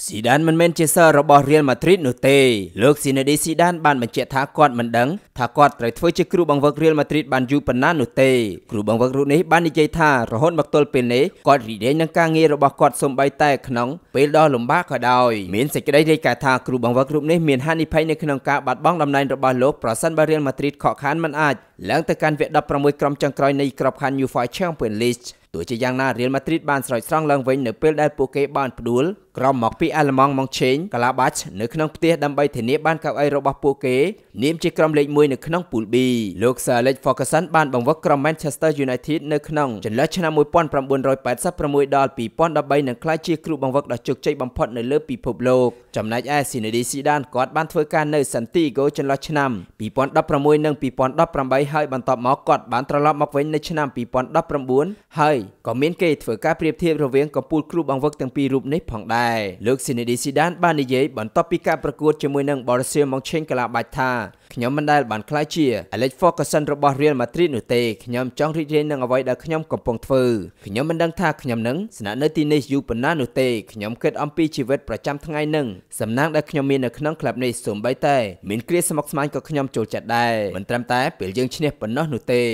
Zidane មិនមែនជាសិស្សរបស់ Real Madrid នោះទេលោក Zidane បានបញ្ជាក់ថាគាត់មិនដឹងថាគាត់ត្រូវធ្វើជាគ្រូបង្វឹក Real Madrid បានយូរប៉ុណ្ណានោះទេគ្រូបង្វឹករូបនេះបាននិយាយថារហូតមកទល់ពេលនេះគាត់រីករាយនឹងការងាររបស់គាត់សូម្បីតែក្នុងពេលដ៏លំបាកក៏ដោយមានសេចក្តីរាយការណ៍ថាគ្រូបង្វឹករូបនេះមានហានិភ័យនៅក្នុងការបាត់បង់តំណែងរបស់លោកប្រសិនបើ Real Madrid ខកខានមិនអាចឡើងទៅកាន់វគ្គ16ក្រុមចុងក្រោយនៃក្របខ័ណ្ឌ UCL Champions League ទោះជាយ៉ាងណា Real Madrid បានស្រោចស្រង់ឡើងវិញនៅពេលដែលពួកគេបានផ្ដួលក្រុមមកពីអាល្លឺម៉ង់ម៉ុងឆេងកាឡាបាច់នៅក្នុងផ្ទះដើម្បីធានាបានកៅអីរបស់ពួកគេនាមជាក្រុមលេខ1នៅក្នុង Pool B លោក Sir Alex Ferguson បានបង្វឹកក្រុម Manchester United នៅក្នុងចន្លោះឆ្នាំ 1986 ដល់ 2013 និងក្លាយជាគ្រូបង្វឹកដ៏ជោគជ័យបំផុតនៅលើពិភពលោកចំណែកឯ Zidane គាត់បានធ្វើការនៅ Santiago ចន្លោះឆ្នាំ 2016 និង 2018 ហើយបន្ទាប់មកគាត់បានត្រឡប់មកវិញនៅឆ្នាំ 2019 ហើយក៏មានគេធ្វើការប្រៀបធៀបរវាងកំពូលគ្រូបង្វឹកទាំងពីររូបនេះផងដែរលោក Zidane បាននិយាយបន្ទាប់ពីការប្រកួតជាមួយនឹង Borussia Mönchengladbach ថាខ្ញុំមិនដែលបានខ្លាចជា Alex Ferguson របស់ Real Madrid នោះទេខ្ញុំចង់រីករាយនឹងអ្វីដែលខ្ញុំកំពុងធ្វើខ្ញុំមិនដឹងថាខ្ញុំនឹងស្នាក់នៅទីនេះយូរប៉ុណ្ណានោះទេខ្ញុំគិតអំពីជីវិតប្រចាំថ្ងៃនឹងសំណាងដែលខ្ញុំមាននៅក្នុងក្លឹបនេះសូម្បីតែមានគ្រាស្មុគស្មាញក៏ខ្ញុំចូលចិត្តដែរមិនត្រឹមតែពេលយើងឈ្នះប៉ុណ្ណោះនោះទេ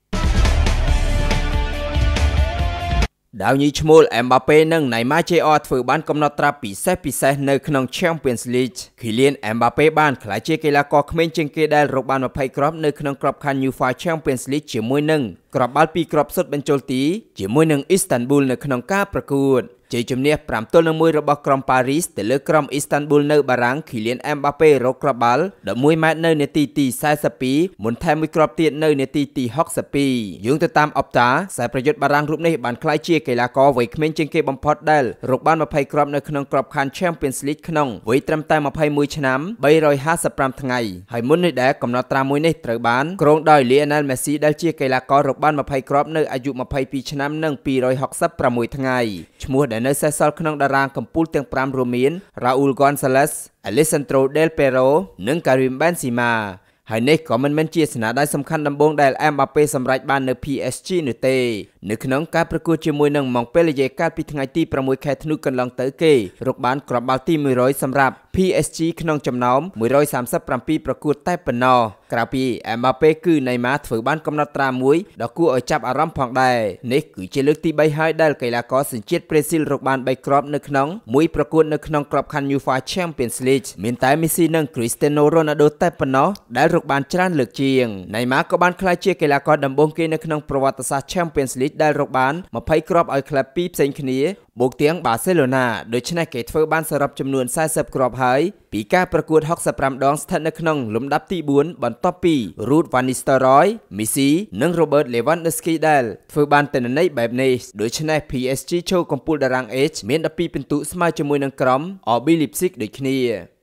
ដាវញីឈ្មោះ Mbappe និង Neymar ធ្វើបានកំណត់ត្រាប់ពិសេសនៅក្នុង Champions League Kylian Mbappe បានក្លាយជាកីឡាករក្មេងជាងគេដែលរកបាន20គ្រាប់នៅក្នុងក្របខ័ណ្ឌ UEFA Champions League ជាមួយនឹងគ្រាប់បាល់2គ្រាប់សុទ្ធបញ្ចូលទីជាមួយនឹង Istanbul នៅក្នុងការប្រកួតជ័យជំនះ 5-1 របស់ក្រុមប៉ារីសទៅលើក្រុម Istanbul នៅបារាំង Kylian Mbappe រកគ្រាប់បាល់ 11 ម៉ែត្រនៅនាទីទី 42 មុនថែមមួយគ្រាប់ទៀតនៅនាទីទី 62 យោងទៅតាម Opta ខ្សែប្រយុទ្ធបារាំងរូបនេះបានក្លាយជាកីឡាករវ័យក្មេងជាងគេបំផុតដែលរកបាន20គ្រាប់នៅក្នុងក្របខ័ណ្ឌ Champions League ក្នុងវ័យត្រឹមតែ21ឆ្នាំ 355 ថ្ងៃហើយមុននេះដែរកំណត់ត្រាមួយនេះត្រូវបានគ្រោងដោយ Lionel Messi ដែលជាកីឡាកររកបាន20គ្រាប់នៅអាយុ22ឆ្នាំនិង266ថ្ងៃឈ្មោះដែលនៅសេសសល់ក្នុងតារាងកំពូលទាំង5រួមមាន Raúl González, Alessandro Del Piero និង Karim Benzemaហើយនេះក៏មិនមែនជាស្នាដៃសំខាន់ដំបូងដែល Mbappe សម្រេចបាននៅ PSG នោះទេនៅក្នុងការប្រកួតជាមួយនឹង Montpellier កាលពីថ្ងៃទី 6 ខែធ្នូកន្លងទៅគេរកបានគ្រាប់បាល់ទី100សម្រាប់ PSG ក្នុងចំណោម137ប្រកួតតែប៉ុណ្ណោះក្រៅពី Mbappe គឺ Neymar ធ្វើបានកំណត់ត្រាមួយដ៏គួរឲ្យចាប់អារម្មណ៍ផងដែរនេះគឺជាលើកទី3ហើយដែលកីឡាករសញ្ជាតិប្រេស៊ីលរកបាន3គ្រាប់នៅក្នុងមួយប្រកួតនៅក្នុងក្របខ័ណ្ឌ UEFA Champions League មានតែ Messi និង Cristiano Ronaldo តែប៉ុណ្ណោះដែលរកបានច្រើនលើកជាង Neymar ក៏បានក្លាយជាកីឡាករដំបូងគេនៅក្នុងប្រវត្តិសាស្ត្រ Champions League ដែលរកបាន20គ្រាប់ឲ្យក្លឹបពីរផ្សេងគ្នាបូកទាំង Bacelona ដូច្នេះគេធ្វើបានសរុបចំនួន40គ្រាប់ហើយពីការប្រកួត65ដងស្ថិតនៅក្នុងលំដាប់ទី4បន្ទាប់ពី Ruud van Nistelrooy, Messi និង Robert Lewandowski ដែលធ្វើបានទិន្នន័យបែបនេះដូច្នេះ PSG ចូលកំពូលតារាង H មាន12ពិន្ទុស្មើជាមួយនឹងក្រុម RB Leipzig ដូចគ្នា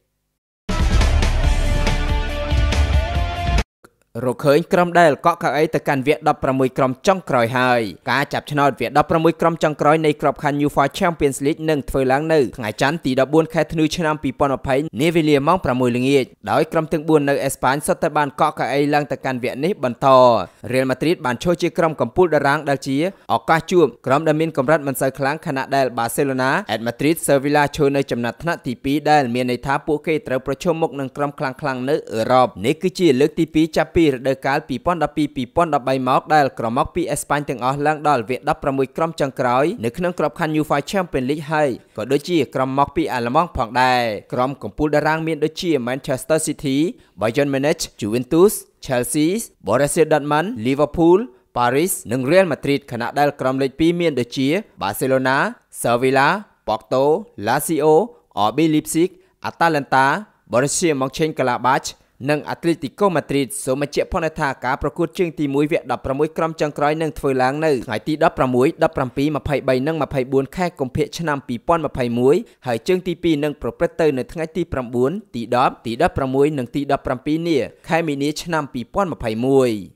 រកឃើញក្រុមដែលកក់កៅអីទៅកាន់វគ្គ16ក្រុមចុងក្រោយហើយការចាប់ឆ្នោតវគ្គ16ក្រុមចុងក្រោយនៃក្របខ័ណ្ឌ UEFA Champions League នឹងធ្វើឡើងនៅថ្ងៃច័ន្ទទី14ខែធ្នូឆ្នាំ2020នាវេលាម៉ោង 6 ល្ងាចដោយក្រុមទាំង4នៅអេស្ប៉ាញសុទ្ធតែបានកក់កៅអីឡើងទៅកាន់វគ្គនេះបន្ត Real Madrid បានឈរជាក្រុមកំពូលតារាងដែលជាឱកាសជួបក្រុមដែលមានកម្រិតមិនសូវខ្លាំងខណៈដែល Bacelona, Madrid, Sevilla ឈរនៅចំណាត់ថ្នាក់ទី2ដែលមានន័យថាពួកគេត្រូវប្រឈមមុខនឹងក្រុមខ្លាំងៗនៅអឺរ៉ុបនេះគឺជាលើកទី2ចាប់ពីរដូវកាល 2012-2013 មកដែលក្រុមមកពីអេស្ប៉ាញទាំងអស់ឡើងដល់វគ្គ16ក្រុមចុងក្រោយនៅក្នុងក្របខ័ណ្ឌ UEFA Champions League ហើយក៏ដូចជាក្រុមមកពីអាល្លឺម៉ង់ផងដែរក្រុមកំពូលតារាងមានដូចជា Manchester City, Bayern Munich, Juventus, Chelsea, Borussia Dortmund, Liverpool, Paris និង Real Madrid ខណៈដែលក្រុមលេខ2មានដូចជា Barcelona, Sevilla, Porto, Lazio, RB Leipzig, Atalanta, Borussia Mönchengladbach និង Atletico Madrid សូមបញ្ជាក់ផងថាការប្រកួតជើងទី1វគ្គ16ក្រុមចុងក្រោយនឹងធ្វើឡើងនៅថ្ងៃទី16, 17, 23 និង 24 ខែកុម្ភៈឆ្នាំ2021ហើយជើងទី2នឹងប្រព្រឹត្តទៅនៅថ្ងៃទី9, ទី10, ទី16 និងទី17នាខែមីនាឆ្នាំ2021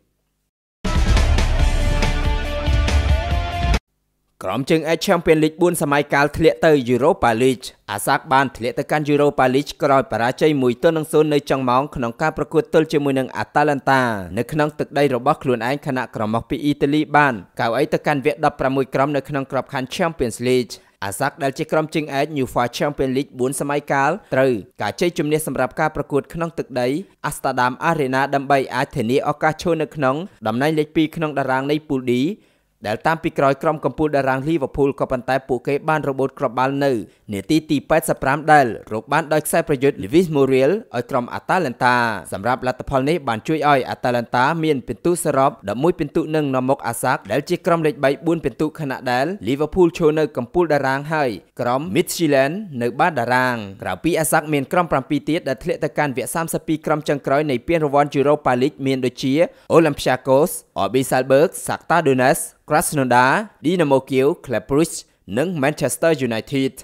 ក្រុមជើងឯក Champions League 4 សម័យកាលធ្លាក់ទៅ Europa League អាសាកបានធ្លាក់ទៅកាន់ Europa League ក្រោយបរាជ័យ 1-0 នៅចុងម៉ោងក្នុងការប្រកួតទល់ជាមួយនឹង Atalanta នៅក្នុងទឹកដីរបស់ខ្លួនឯងខណៈក្រុមមកពីអ៊ីតាលីបានកៅអីទៅកាន់វគ្គ16ក្រុមនៅក្នុងក្របខ័ណ្ឌ Champions League អាសាក់ដែលជាក្រុមជើងឯក UFA Champions League 4 សម័យកាលត្រូវការជ័យជំនះសម្រាប់ការប្រកួតក្នុងទឹកដី Amsterdam Arena ដើម្បីអាចធានាឱកាសឈរនៅក្នុងតំណែងលេខ 2 ក្នុងតារាងនៃ Pool D ដែលតាមពីក្រោយក្រុមកំពូលតារាង Liverpool ក៏ប៉ុន្តែពួកគេបានរបូតគ្រាប់បាល់នៅនាទីទី 85 ដែលរកបានដោយខ្សែប្រយុទ្ធ Luis Muriel ឲ្យក្រុម Atalanta សម្រាប់លទ្ធផលនេះបានជួយឲ្យ Atalanta មានពិន្ទុសរុប 11 ពិន្ទុនឹងនាំមុខ Ajax ដែលជាក្រុមលេខ 3 4 ពិន្ទុខណៈដែល Liverpool ឈរនៅកំពូលតារាងហើយក្រុម Midtjylland នៅបាតតារាងក្រៅពី Ajax មានក្រុម 7 ទៀតដែលធ្លាក់ទៅកាន់វគ្គ 32 ក្រុមចុងក្រោយនៃពានរង្វាន់ Europa League មានដូចជា Olympiacos, RB Salzburg, Shakhtar Donetsk, Grieznam, Dynamo Kiev, Club Brugge និង Manchester United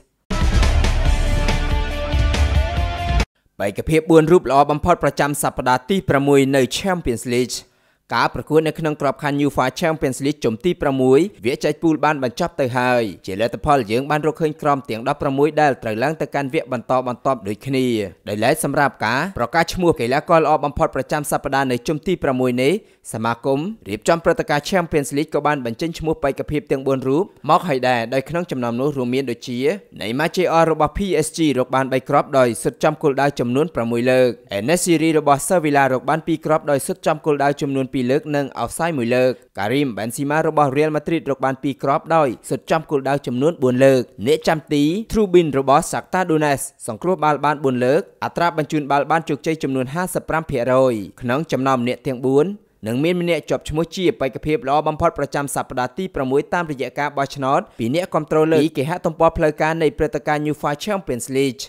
បេក្ខភាព 4 រូបល្អបំផុតប្រចាំសប្តាហ៍ទី 6 នៅ Champions League ការប្រកួតនៅក្នុងក្របខ័ណ្ឌ UEFA Champions League ជុំទី 6 វាចែកពូលបានបញ្ចប់ទៅហើយជាលទ្ធផលយើងបានរកឃើញក្រុមទាំង 16 ដែលត្រូវឡើងទៅកាន់វគ្គបន្តបន្ទាប់ដូចគ្នាដោយឡែកសម្រាប់ការប្រកាសឈ្មោះកីឡាករល្អបំផុតប្រចាំសប្តាហ៍នៅជុំទី 6 នេះសមាគមរៀបចំព្រឹត្តិការណ៍ Champions League ក៏បានបញ្ចេញឈ្មោះបេក្ខភាពទាំង 4 រូបមកហើយដែរដោយក្នុងចំណោមនោះរួមមានដូចជា Neymar JR របស់ PSG រកបាន 3 គ្រាប់ដោយសុទ្ធចំគោលដៅចំនួន 6 លើក Enesiri របស់ Sevilla រកបាន 2 គ្រាប់ដោយសុទ្ធចំគោលដៅចំនួន 2 លើកនិង offside 1 លើក Karim Benzema របស់ Real Madrid រកបាន 2 គ្រាប់ដោយសុទ្ធចំគោលដៅចំនួន 4 លើក អ្នកចាំទី Trubin របស់ Shakhtar Donetsk សង្គ្រោះបាល់បាន 4 លើកអត្រាបញ្ជូនបាល់បានជោគជ័យចំនួន 55% ក្នុងចំណោមអ្នកទាំង 4នឹងមានម្នាក់ជាប់ឈ្មោះជាបេក្ខភាពល្អបំផុតប្រចាំសប្តាហ៍ទី 6 តាមរយៈការបោះឆ្នោតពីអ្នកគាំទ្រលើគេហទំព័រផ្លូវការនៃព្រឹត្តិការណ៍ UEFA Champions League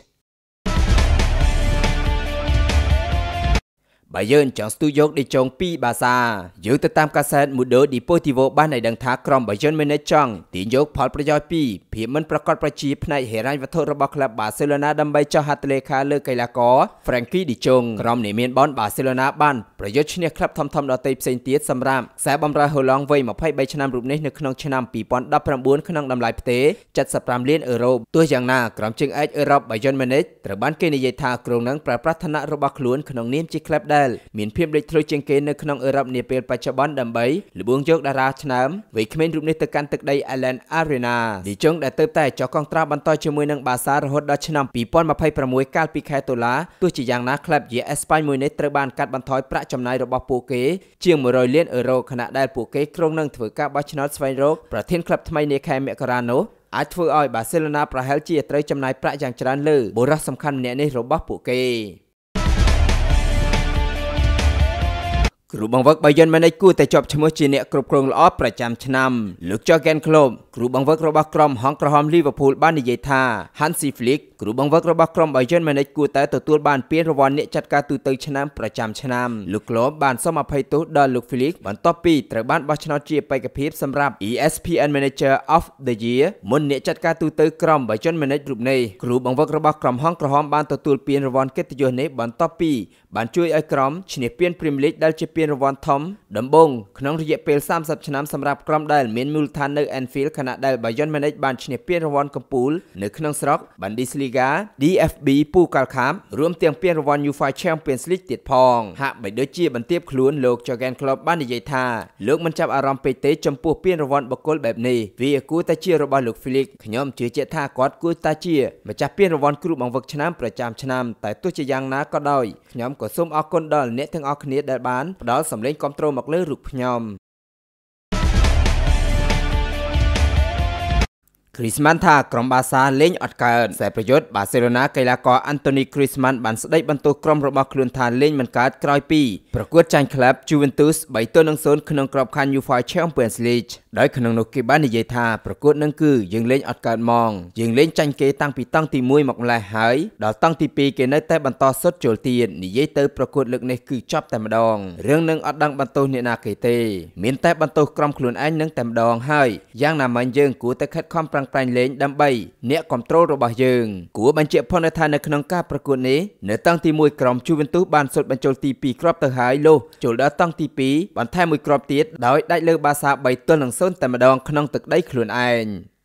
Bayern ចង់ស្ទូយកឌីចុងពីបាសាយោងទៅតាមកាសែត Mundo Deportivo បានឲ្យដឹងថាក្រុម Bayern Munich ចង់ទាញយកផលប្រយោជន៍ពីភាពមិនប្រកបប្រជាផ្នែកហិរញ្ញវត្ថុរបស់ក្លឹប Bacelona ដើម្បីចោះហត្ថលេខាលើកីឡាករ Frankie de Jong ក្រុមនេះមានបន Bacelona បានប្រយុទ្ធឈ្នះក្លឹបធំៗដទៃផ្សេងទៀតសម្រាប់ខ្សែបម្រើហូឡង់វ័យ 23 ឆ្នាំរូបនេះនៅក្នុងឆ្នាំ 2019 ក្នុងតម្លៃផ្ទេរ 75 លានអឺរ៉ូទោះយ៉ាងណាក្រុមជើងឯកអឺរ៉ុប Bayern Munich ត្រូវបានគេនិយាយថាគ្រោងនឹងប្រើប្រាស់ឋានៈរបស់ខ្លួនក្នុងនាមជាក្លឹបមានភាពលេចធ្លោជាងគេនៅក្នុងអឺរ៉ុបនាពេលបច្ចុប្បន្នដើម្បីលបួងយកតារាឆ្នើមវ័យក្មេងរូបនេះទៅកាន់ទឹកដី Allianz Arena ឌីចុងដែលទៅតែចុះកងត្រាបន្តជាមួយនឹងបាសារហូតដល់ឆ្នាំ 2026 កាលពីខែតុលាទោះជាយ៉ាងណាក្លឹបជាអេស្ប៉ាញមួយនេះត្រូវបានកាត់បន្ថយប្រាក់ចំណាយរបស់ពួកគេជាង 100 លានអឺរ៉ូខណៈដែលពួកគេគ្រោងនឹងធ្វើការបោះឆ្នោតស្វែងរកប្រធានក្លឹបថ្មីនាខែមករានោះអាចធ្វើឲ្យ Bacelona ប្រហែលជាត្រូវចំណាយប្រាក់យ៉ាងច្រើនលើបុរសសំខាន់ម្នាក់នេះរបស់ពួកគេគ្រូបង្វឹក Bayern Munich គួរតែជាប់ឈ្មោះជាអ្នកគ្រប់គ្រងល្អប្រចាំឆ្នាំលោក Jong គ្រូបង្វឹករបស់ក្រុមហង្សក្រហម Liverpool បាននិយាយថា Hansi Flick គ្រូបង្វឹករបស់ក្រុម Bayern Munich គួរតែទទួលបានពានរង្វាន់អ្នកចាត់ការទូទៅឆ្នាំប្រចាំឆ្នាំលោក Klopp បានសូមអភ័យទោសដល់លោក Flick បន្ទាប់ពីត្រូវបានបោះឆ្នោតជាបេក្ខភាពសម្រាប់ ESPN Manager of the Year មុនអ្នកចាត់ការទូទៅក្រុម Bayern Munich រូបនេះគ្រូបង្វឹករបស់ក្រុមហង្សក្រហមបានទទួលពានរង្វាន់កិត្តិយសនេះបន្ទាប់ពីបានជួយឲ្យក្រុមឈ្នះពាន Premier League ដែលជាពានរង្វាន់ធំដំបូងក្នុងរយៈពេល 30 ឆ្នាំសម្រាប់ក្រុមដែលមានមូលដ្ឋាននៅ Anfield ខណៈដែល Bayern Munich បានឈ្នះពានរង្វាន់កំពូលនៅក្នុងស្រុក Bundesliga DFB ពូកាល់ខាប់រួមទាំងពានរង្វាន់ UEFA Champions League ទៀតផងហាក់បីដូចជាបន្ទាបខ្លួនលោក Jong បាននិយាយថាលោកមិនចាប់អារម្មណ៍ពេកទេចំពោះពានរង្វាន់បុគ្គលបែបនេះវាគួរតែជារបស់លោក Flick ខ្ញុំជឿជាក់ថាគាត់គួរតែជាម្ចាស់ពានរង្វាន់គ្រូបង្វឹកឆ្នាំប្រចាំឆ្នាំតែទោះជាយ៉ាងណាក៏ដោយខ្ញុំក៏សូមអរគុណដល់អ្នកទាំងអស់គ្នាដែលបានផ្ដល់សម្លេងគាំទ្រមកលើរូបខ្ញុំ Grieznam ថាក្រុមបាសាលេងអត់កើតខ្សែប្រយុទ្ធ Bacelona កីឡាករ Anthony Grieznam បានស្ដីបន្ទោសក្រុមរបស់ខ្លួនថាលេងមិនកើតក្រោយពីប្រកួតចាញ់ក្លឹប Juventus 3-0 ក្នុងក្របខ័ណ្ឌ UEFA Champions League ដោយក្នុងនោះគេបាននិយាយថាប្រកួតនឹងគឺយើងលេងអត់កើតហ្មងយើងលេងចាញ់គេតាំងពីតង់ទី 1 មកម្លេះហើយដល់តង់ទី 2 គេនៅតែបន្តសុទ្ធចូលទៀតនិយាយទៅប្រកួតលើកនេះគឺចប់តែម្ដងរឿងនឹងអត់ដឹងបន្ទោសអ្នកណាគេទេមានតែបន្ទោសក្រុមខ្លួនឯងនឹងតែម្ដងហើយយ៉ាងណាមិញយើងគួរតែខិតខំប្រឹងប្រែងលេងដើម្បីអ្នកគ្រប់គ្រងរបស់យើងគួរបញ្ជាក់ផងថានៅក្នុងការប្រកួតនេះនៅតង់ទី 1 ក្រុម Juventus បានសុទ្ធបញ្ចូលទី 2 គ្រាប់ទៅហើយលុះចូលដល់តង់ទី 2 បន្ថែម 1 គ្រាប់ទៀតដោយដាច់លើបាសា 3-0 តែម្ដងក្នុងទឹកដីខ្លួនឯង